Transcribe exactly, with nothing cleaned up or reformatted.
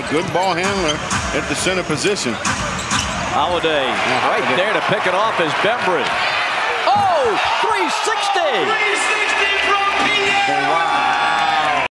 good ball handler at the center position. Holiday right there to pick it off is Bembry. Oh, three sixty!